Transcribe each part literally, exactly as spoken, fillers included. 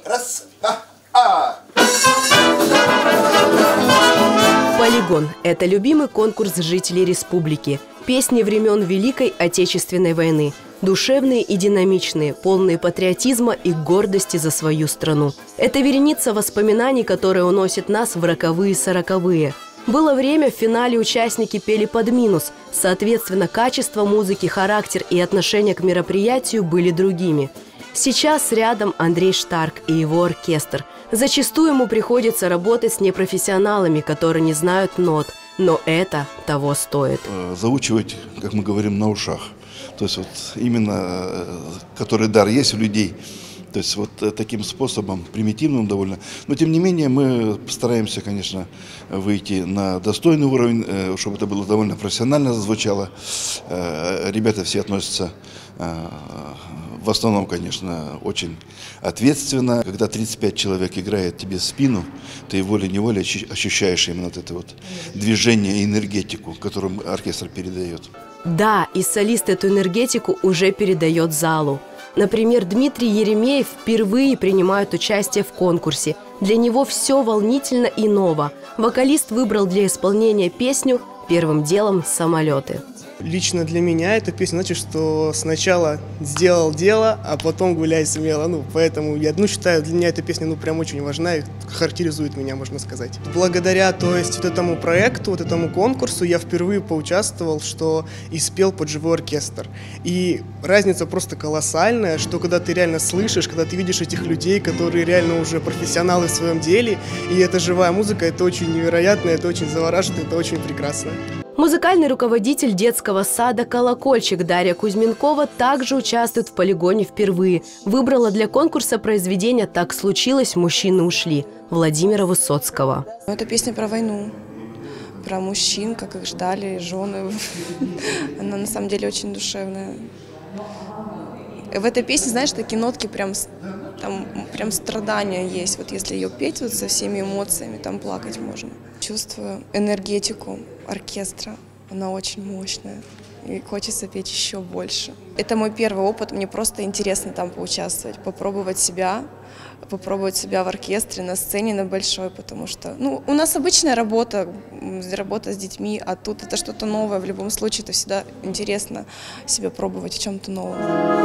Раз. А. А. «Полигон» – это любимый конкурс жителей республики. Песни времен Великой Отечественной войны. Душевные и динамичные, полные патриотизма и гордости за свою страну. Это вереница воспоминаний, которые уносят нас в роковые-сороковые. Было время, в финале участники пели под минус. Соответственно, качество музыки, характер и отношение к мероприятию были другими. Сейчас рядом Андрей Штарк и его оркестр. Зачастую ему приходится работать с непрофессионалами, которые не знают нот. Но это того стоит. Заучивать, как мы говорим, на ушах. То есть вот именно, который дар есть у людей. То есть вот таким способом, примитивным довольно. Но тем не менее мы стараемся, конечно, выйти на достойный уровень, чтобы это было довольно профессионально звучало. Ребята все относятся в основном, конечно, очень ответственно. Когда тридцать пять человек играет тебе в спину, ты волей-неволей ощущаешь именно вот это вот движение и энергетику, которую оркестр передает. Да, и солист эту энергетику уже передает залу. Например, Дмитрий Еремеев впервые принимает участие в конкурсе. Для него все волнительно и ново. Вокалист выбрал для исполнения песню «Первым делом самолеты». Лично для меня эта песня значит, что сначала сделал дело, а потом гуляй смело. Ну, поэтому я ну, считаю, для меня эта песня ну, прям очень важна и характеризует меня, можно сказать. Благодаря, то есть, вот этому проекту, вот этому конкурсу я впервые поучаствовал, что и спел под живой оркестр. И разница просто колоссальная, что когда ты реально слышишь, когда ты видишь этих людей, которые реально уже профессионалы в своем деле, и это живая музыка, это очень невероятно, это очень завораживает, это очень прекрасно. Музыкальный руководитель детского сада «Колокольчик» Дарья Кузьменкова также участвует в «Полигоне» впервые. Выбрала для конкурса произведение «Так случилось, мужчины ушли» Владимира Высоцкого. Это песня про войну, про мужчин, как их ждали, жены. Она на самом деле очень душевная. В этой песне, знаешь, такие нотки прям, там, прям страдания есть. Вот если ее петь вот со всеми эмоциями, там плакать можно. Чувствую энергетику оркестра, она очень мощная. И хочется петь еще больше. Это мой первый опыт, мне просто интересно там поучаствовать, попробовать себя, попробовать себя в оркестре, на сцене, на большой, потому что ну, у нас обычная работа, работа с детьми, а тут это что-то новое. В любом случае, это всегда интересно себя пробовать в чем-то новом.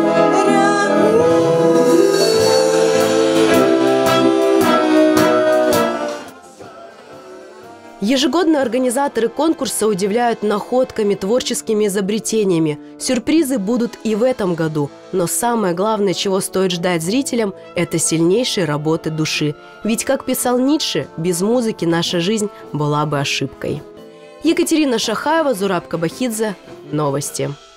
Ежегодно организаторы конкурса удивляют находками, творческими изобретениями. Сюрпризы будут и в этом году. Но самое главное, чего стоит ждать зрителям, это сильнейшей работы души. Ведь, как писал Ницше, без музыки наша жизнь была бы ошибкой. Екатерина Шахаева, Зураб Кабахидзе. Новости.